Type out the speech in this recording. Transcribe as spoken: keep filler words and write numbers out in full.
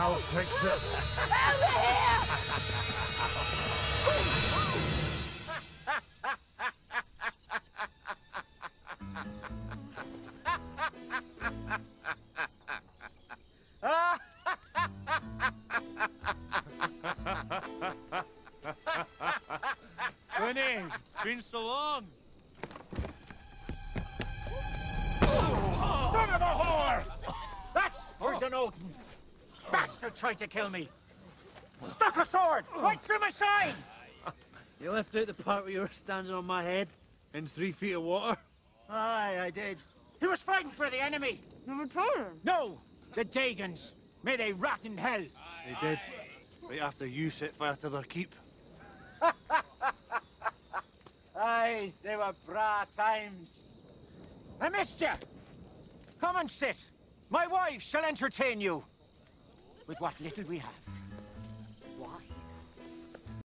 I'll fix it. Over here! Clooney, it's been so long. Son of a whore! That's for Dunodin. Bastard tried to kill me. Stuck a sword right through my side. You left out the part where you were standing on my head in three feet of water. Aye, I did. He was fighting for the enemy. The return. No, the Dagans. May they rot in hell. They did. Right after you set fire to their keep. Aye, they were bra times. I missed you. Come and sit. My wife shall entertain you with what little we have.